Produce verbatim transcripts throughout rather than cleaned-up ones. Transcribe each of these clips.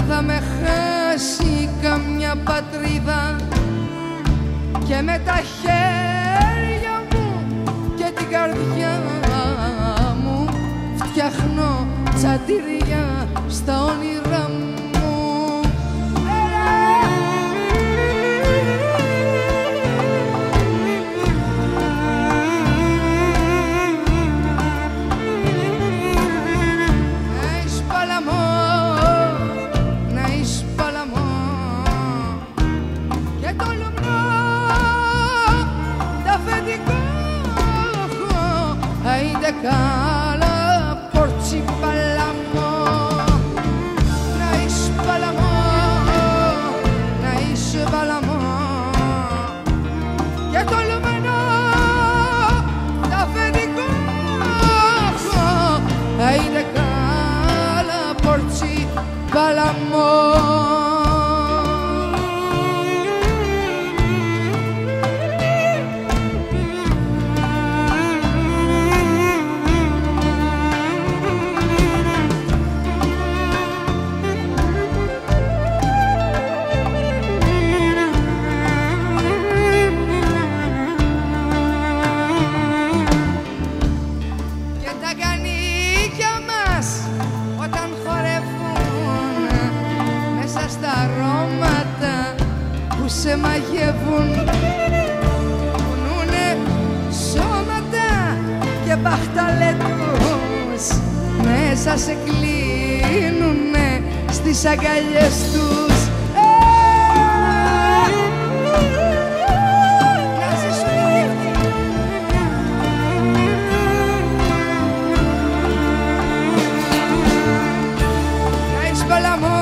θα με χάσει καμιά πατρίδα και με τα χέρια μου και την καρδιά μου φτιάχνω τσαντήρια στα όνειρά μου. Cala porci palamo, naish palamo, naish palamo. Και το λουμενό τα αφεντικό, άιντε κάλα porci palamo. Σε μαγεύουν, κουνούνε σώματα και μπαχταλέτους, μέσα σε κλείνουνε στις αγκαλιές τους. Να έχεις παλαμό,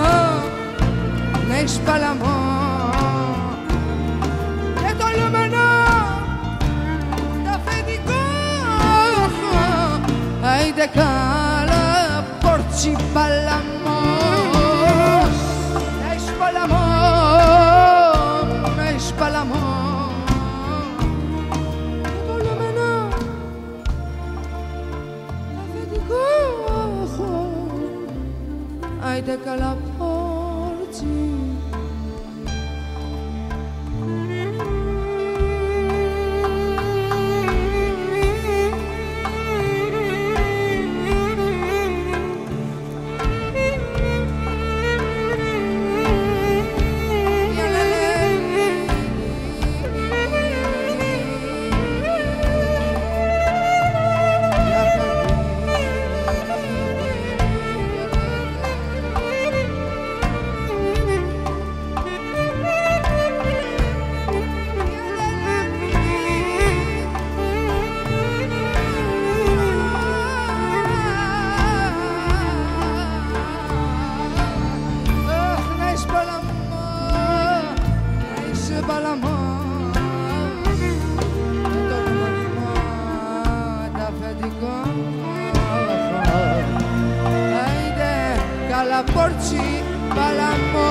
να έχεις παλαμό. Άιντε κάλα porci palamo, να έχεις παλαμό, να έχεις παλαμό. Και το λεμενό αφεντικό, άιντε κάλα porci. Cala porci palamo.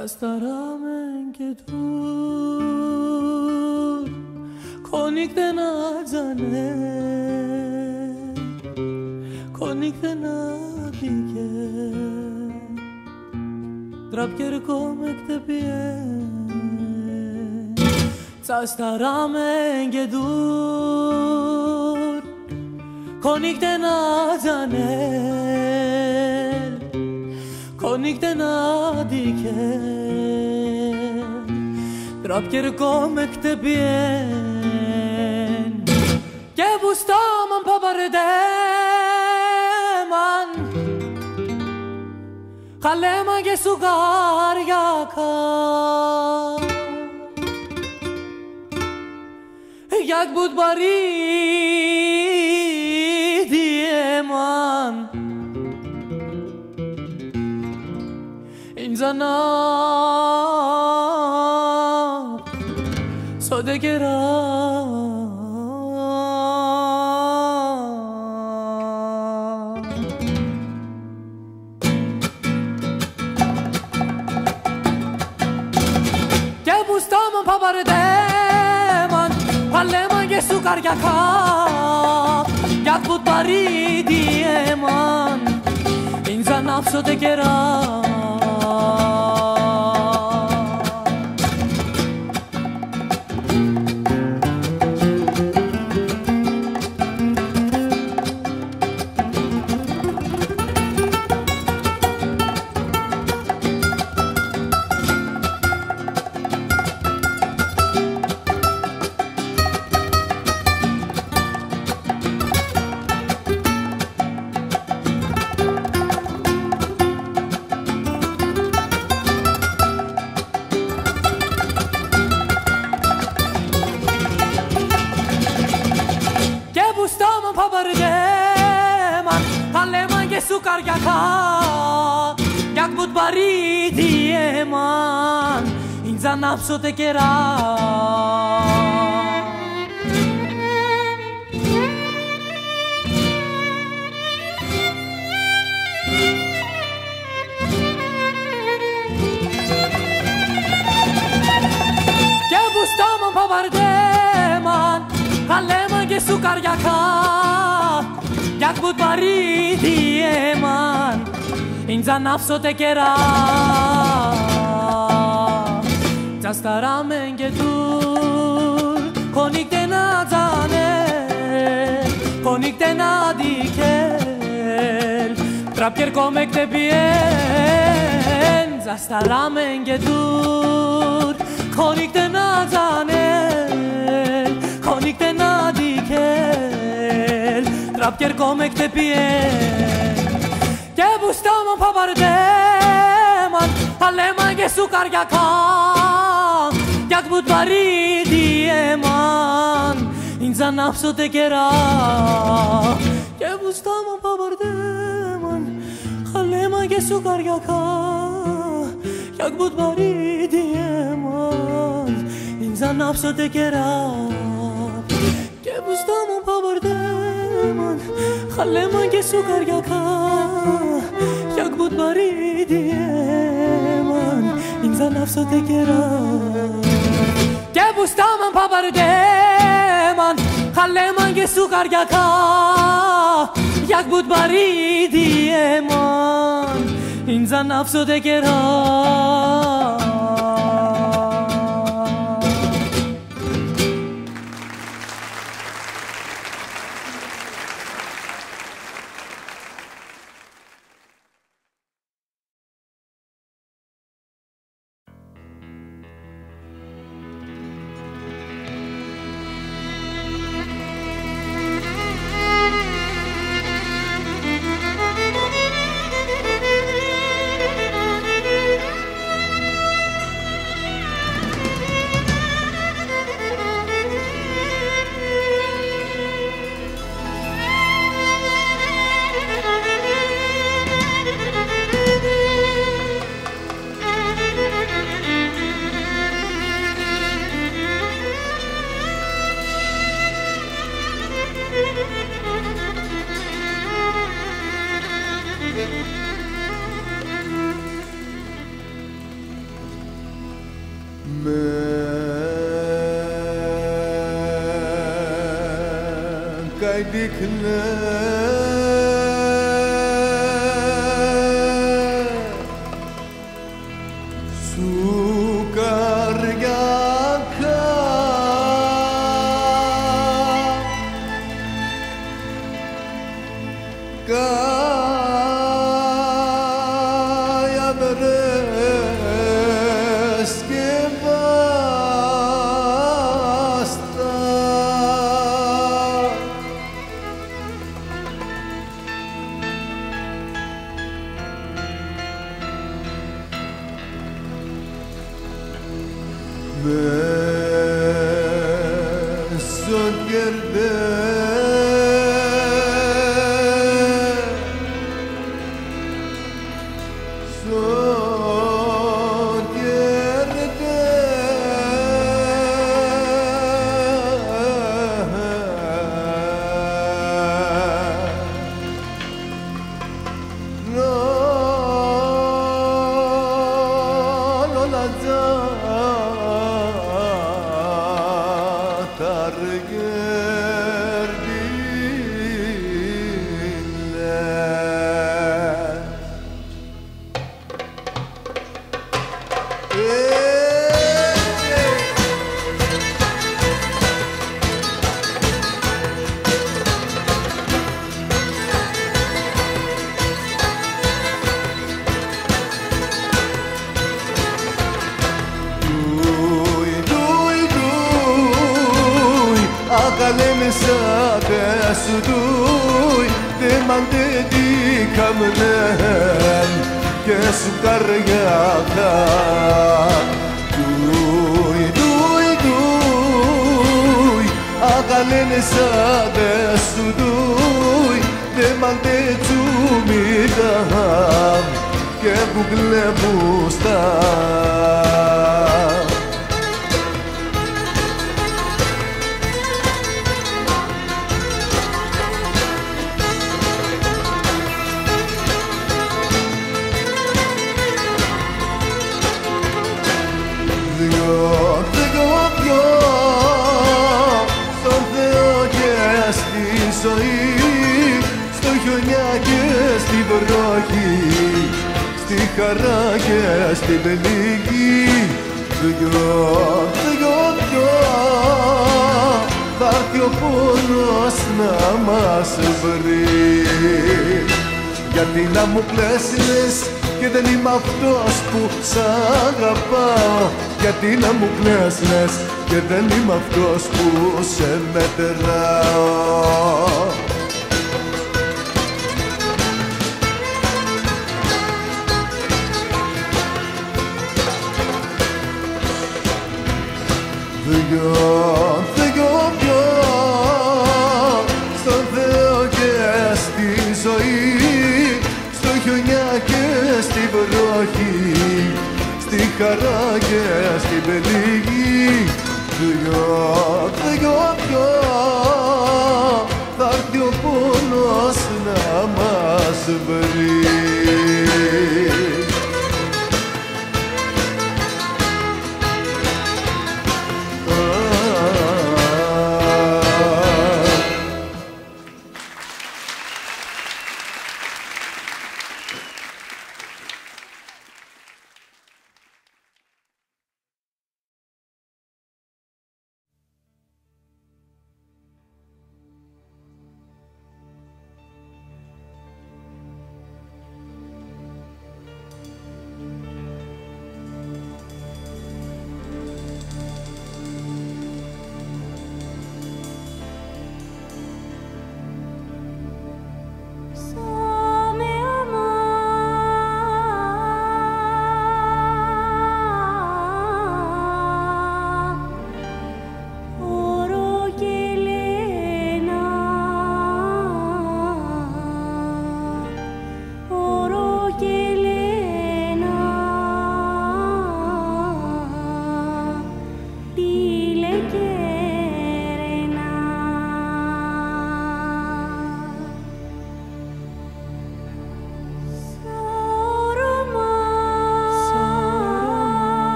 Staramen ke dur konik de na jane konik de na dike drap ker komek te bien Staramen ke dur konik de na jane konik de na dike drap ker komek te bien ke bustaman pa bardeman kalema ke sugar yaka yak bud bari dieman İnzana sodegera Ke bustaman pa bardeman Palleman ke sukar yaka Yak bud bari dieman İnzana sodegera Sukar yaka yak bud bari dieman inzan nafsote kera ke bustaman pa bardeman kalleman ke sukar yaka yak bud bari dieman inzan nafsote kera Staramen ke dur konik de na jane konik de na dikel drap ker komek te bien Staramen ke dur konik de na jane konik de na dikel drap ker komek te bien ke bustaman pa bardeman palleman ke sukar yaka yak bud bari dieman inzan nafsote kera ke bustaman pa bardeman palleman ke sukar yaka yak bud bari dieman inzan nafsote kera ke bustaman pa bardeman palleman ke sukar yaka yak bud bari dieman inzan nafsote kera ke bustaman pa bardeman palleman ke sukar yaka yak bud bari dieman inzan nafsote kera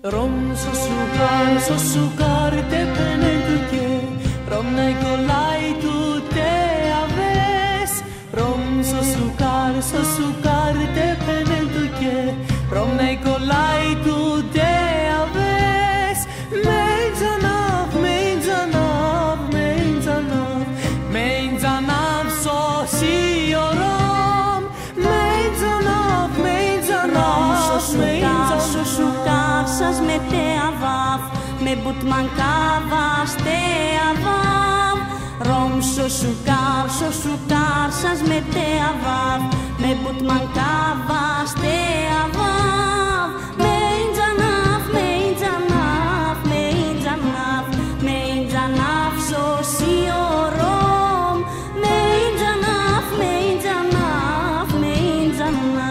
Romso sugar, so sugar te penentu che Romna colai tu te aves Romso sugar, so sugar te penentu che Romna colai tu te aves Menzanav, menzanav, menzanav Menzanav so si orom Menzanav, menzanav, menzanav So sugar σας με τεαβάβ με μπουτμαν κάβα στεαβάβ Ρομ so sugar, so sugar σας με τεαβάβ με μπουτμαν κάβα στεαβάβ Μεντζανάβ, μεντζανάβ, μεντζανάβ Μεντζανάβ so σιωρόμ Μεντζανάβ, μεντζανάβ, μεντζανάβ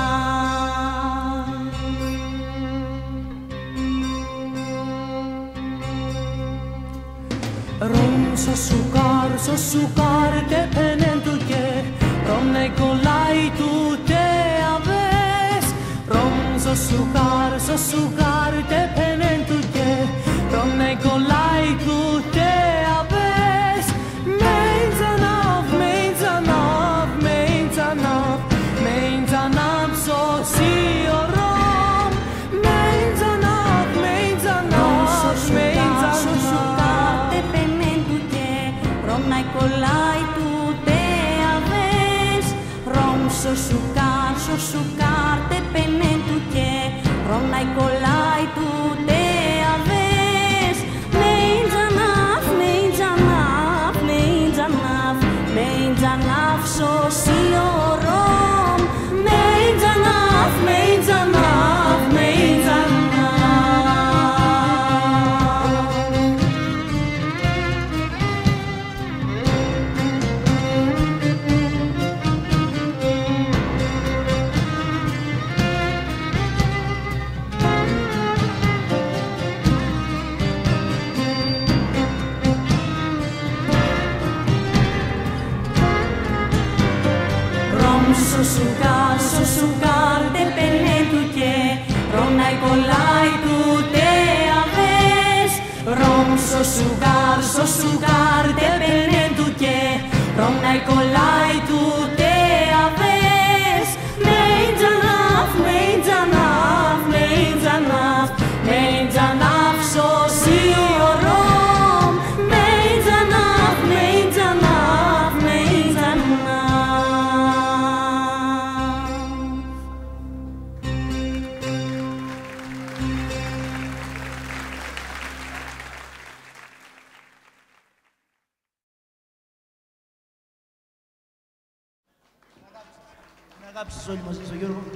Rom so sugar, so sugar te penentu che Rom ne colai tu te aves Rom so sugar, so sugar te penentu che Rom ne colai tu te aves Menzanav, menzanav, menzanav Menzanav so si orom Menzanav, menzanav, menzanav Romna colai tu te aves Rom so sugar, so sugar te penentu che Romna colai tu te aves Menzanav, menzanav, menzanav Menzanav so siorom Menzanav, menzanav, menzanav So sugar, so sugar te penentu che Romna colai tu te aves Rom so sugar, so sugar te penentu che Romna colai tu te aves Menzanav, menzanav, menzanav Menzanav so siorom Menzanav, menzanav, menzanav Αγάπησες όλοι μαζί στο Γιώργο.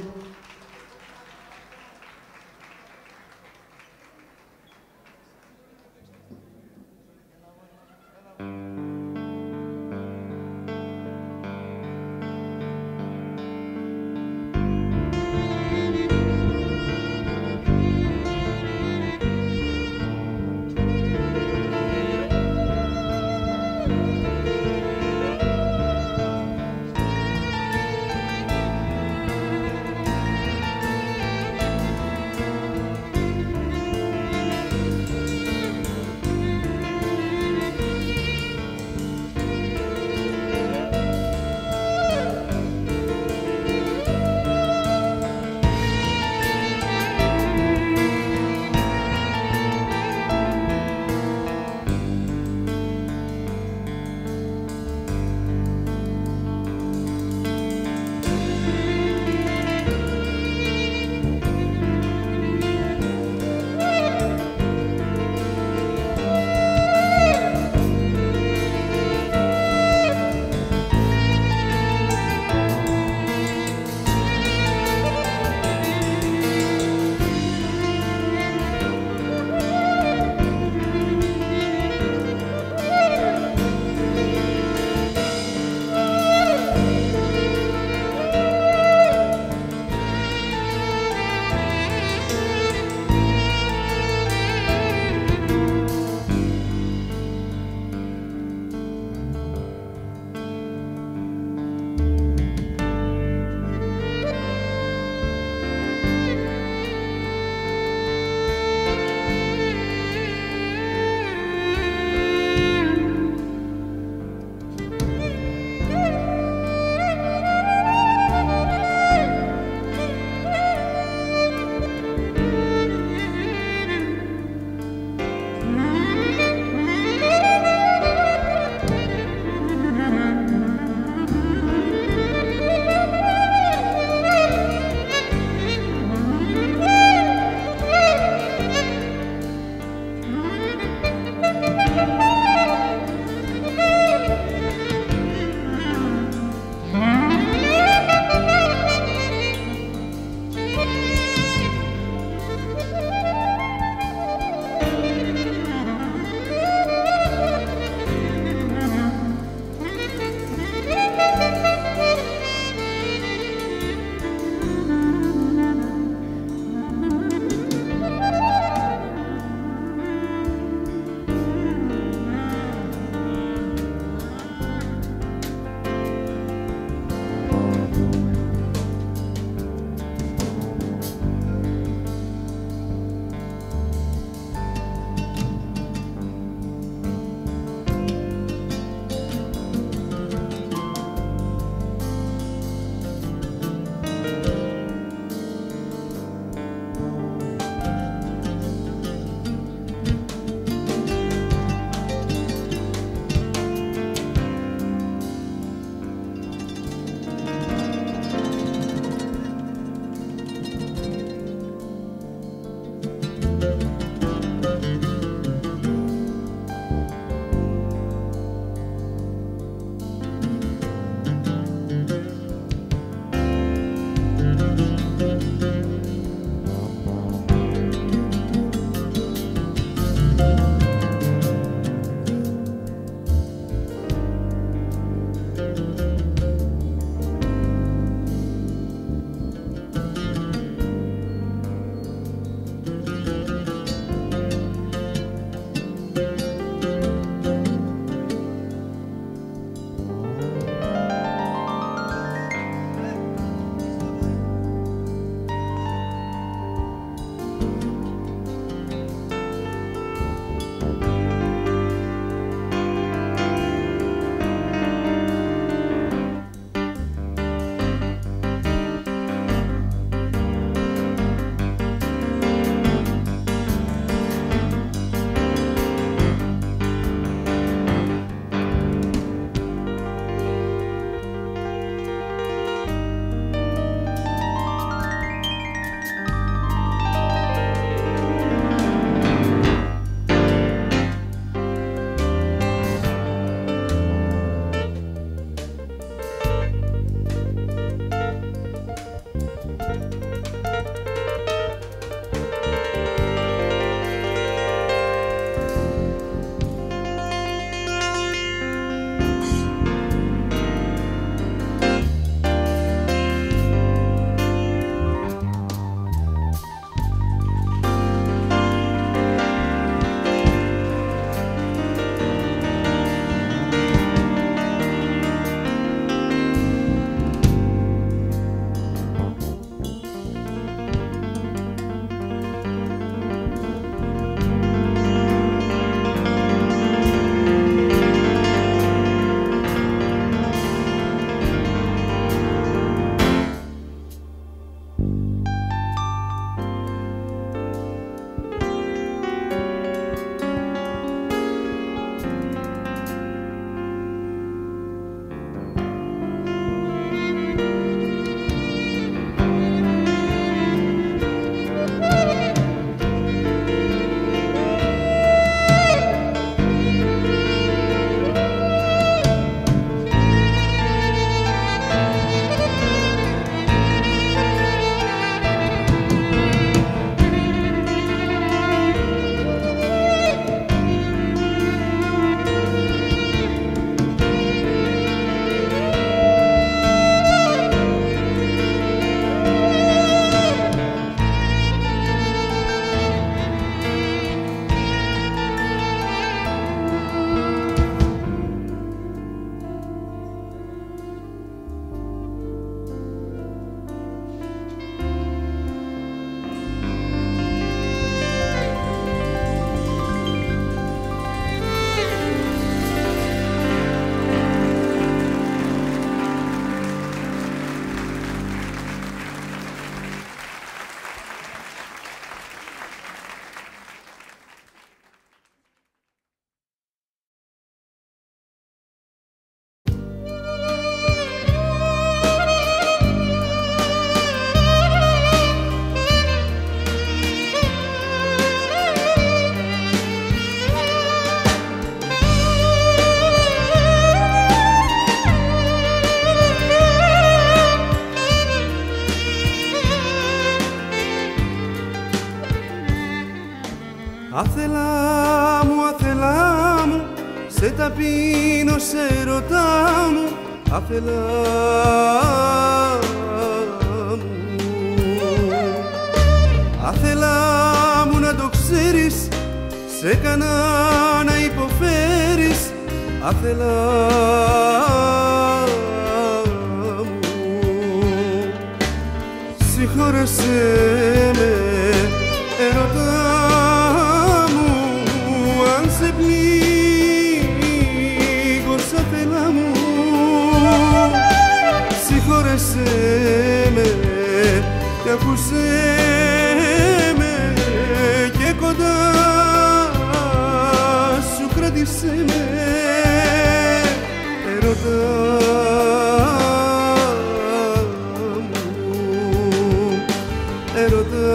Αθελά μου, αθελά μου, σε ταπείνω, σε ρωτά μου, αθελά μου. Αθελά μου να το ξέρεις, σε έκανα να υποφέρεις, αθελά μου. Συγχώρεσέ με, ερωτά μου, αν σε πλήγωσα, θέλα μου. Συγχώρεσέ με και ακούσέ με και κοντά σου κράτησέ με, ερωτά μου, ερωτά.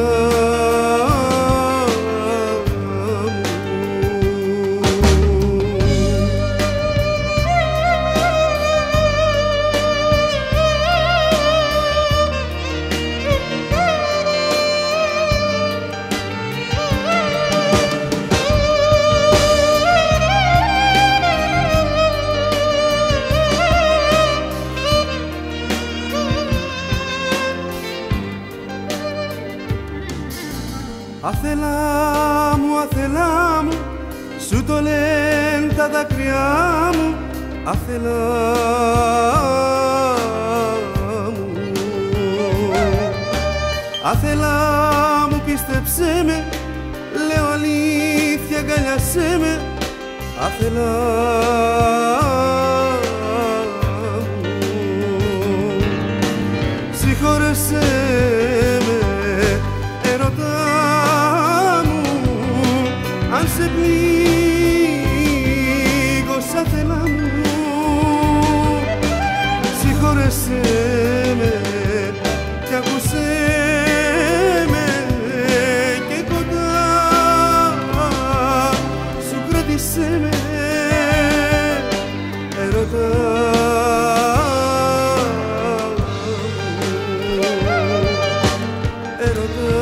Αθελά μου, αθελά μου, σου το λένε τα δάκρυά μου, αθελά μου. Αθελά μου, πίστεψέ με, λέω αλήθεια, αγκαλιάσέ με, αθελά μου. Συγχώρεσέ με, ερωτά μου, αν σε πλήγωσα, θέλα μου. Συγχώρεσέ με και ακούσέ με και κοντά σου κράτησέ με, ερωτά μου, ερωτά.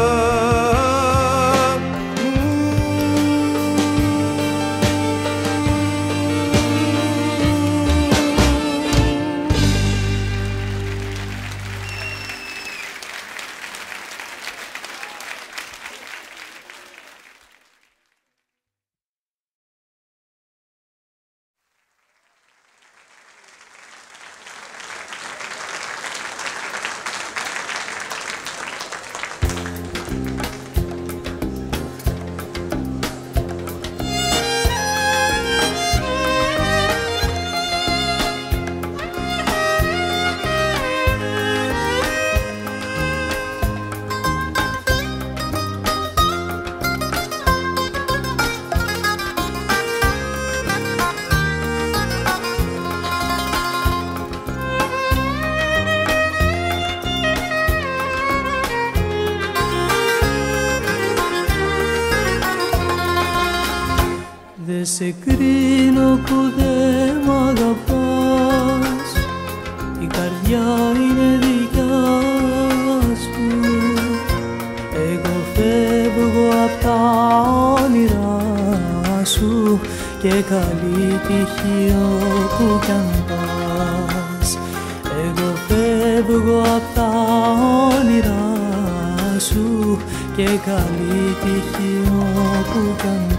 Δε σε κρίνω που δε μ' αγαπάς, η καρδιά είναι δικιά σου. Εγώ φεύγω απ' τα όνειρά σου και καλή τύχη όπου κι αν πας. Εγώ φεύγω απ' τα όνειρά σου και καλή τύχη όπου κι αν πας.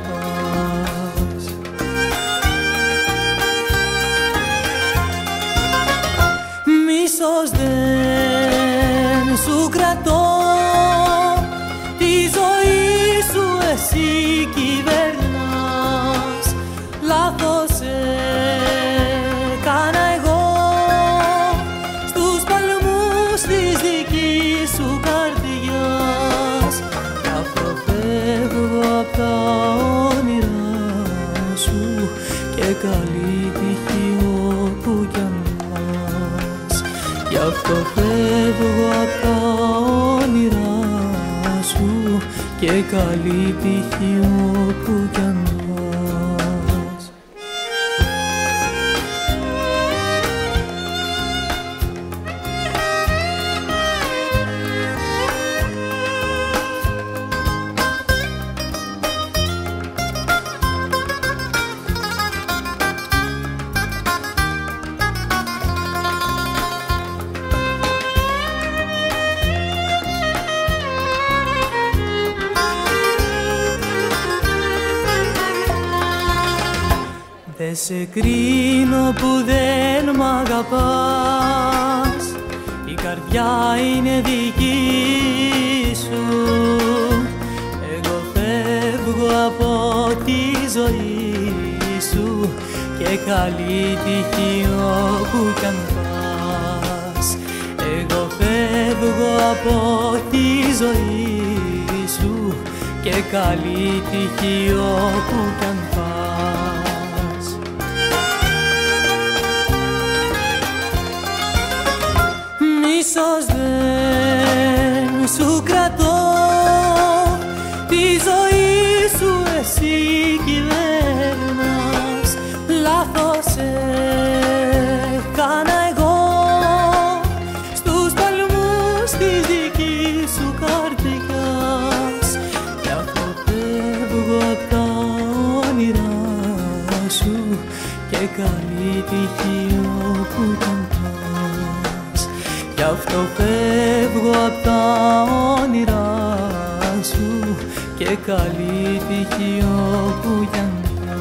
Μίσος δεν σου κρατώ, τη ζωή σου εσύ κυβερνάς. Λάθος έκανα εγώ στους παλμούς της δικής σου καρδιάς. Κι αυτό φεύγω απ' τα όνειρά σου και καλή τύχη όπου κι αν πας. Γι' αυτό φεύγω απ' τα όνειρά σου και καλή τύχη όπου κι αν πας. σε κρίνω που δεν μ' αγαπάς. Η καρδιά είναι δική σου. Εγώ φεύγω από τη ζωή σου και καλή τύχη όπου κι αν πας. Εγώ φεύγω από τη ζωή σου και καλή τύχη όπου κι αν πας. Μίσος δεν σου κρατώ, τη ζωή σου εσύ κυβέρνας. Λάθος έκανα εγώ στους παλμούς της δικής σου καρδιάς. Γι' αυτό φεύγω απ' τα όνειρά σου και καλή τύχη όπου κι αν πας. Γι' αυτό φεύγω απ' τα όνειρά σου και καλή τύχη όπου κι αν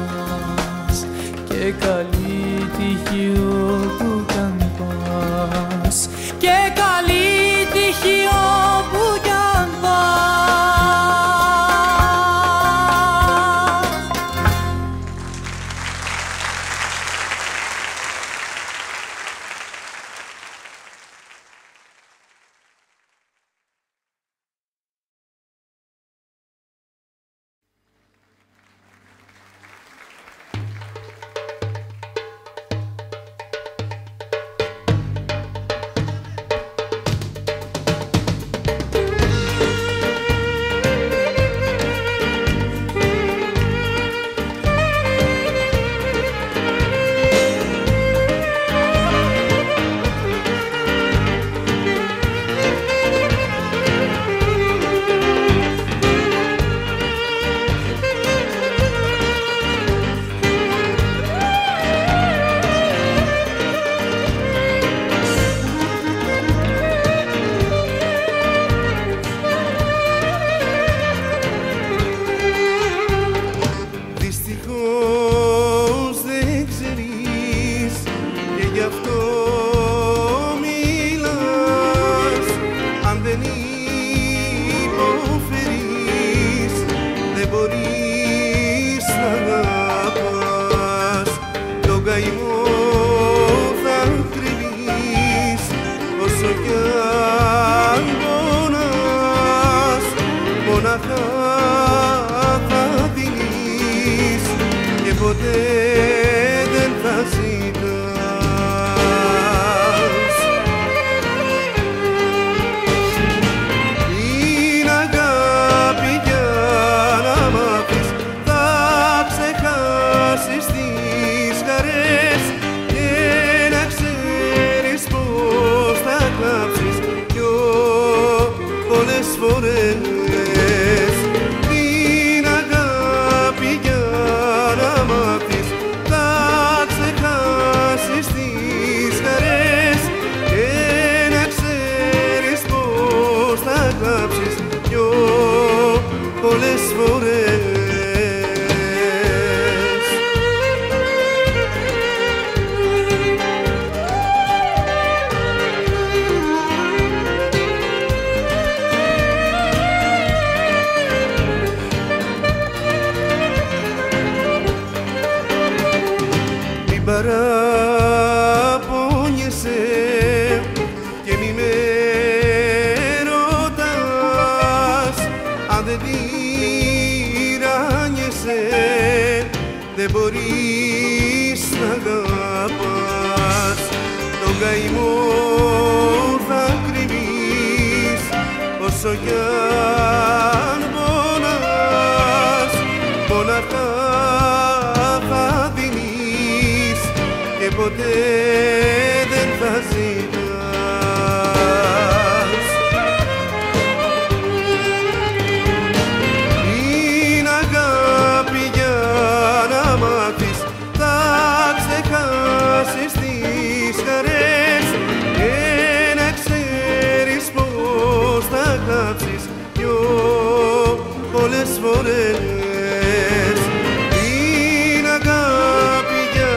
πας. Και καλή τύχη όπου κι αν πας. Και καλή τύχη όπου κι αν πας. Πολλές φορές την αγάπη για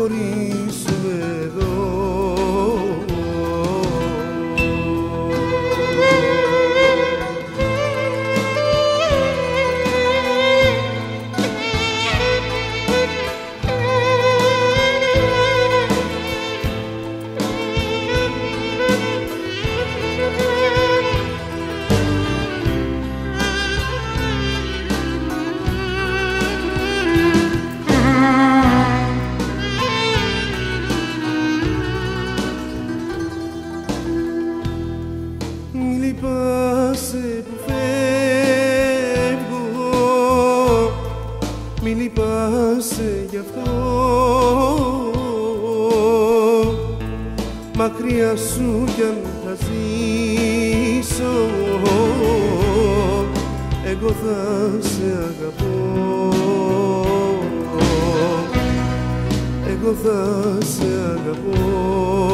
χωρίσουμε εδώ. Λυπάσαι που φεύγω, μη λυπάσαι γι' αυτό. Μακριά σου κι αν θα ζήσω, εγώ θα σε αγαπώ, εγώ θα σε αγαπώ.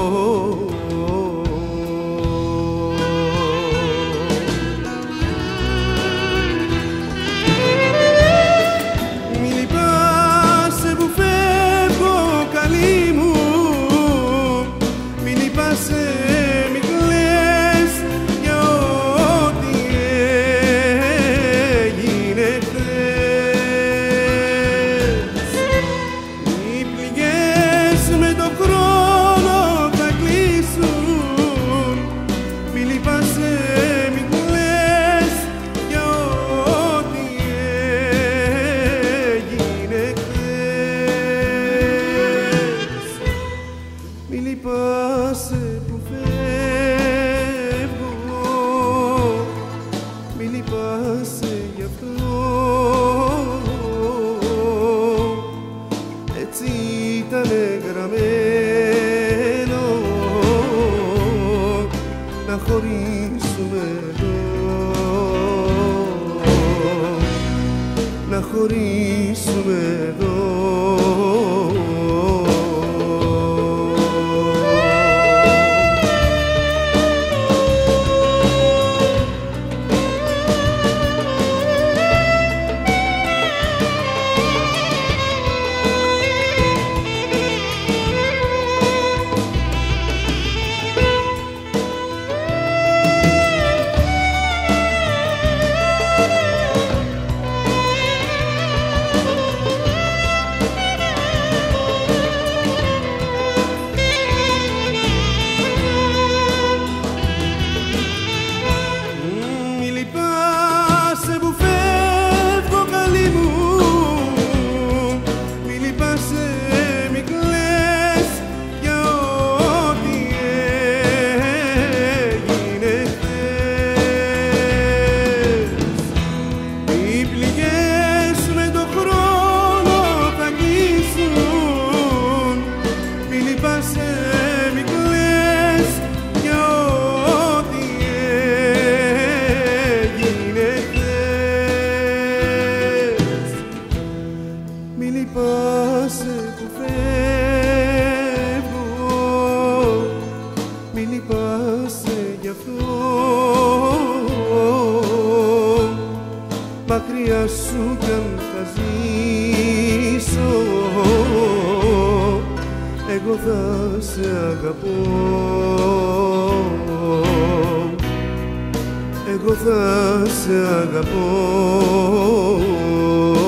Μη λυπάσαι που φεύγω, μη λυπάσαι γι' αυτό. Έτσι ήτανε γραμμένο να χωρίσουμε εδώ, να χωρίσουμε εδώ. Μη λυπάσαι που φεύγω, μη λυπάσαι γι' αυτό. Μακριά σου κι αν θα ζήσω, εγώ θα σε αγαπώ, εγώ θα σε αγαπώ.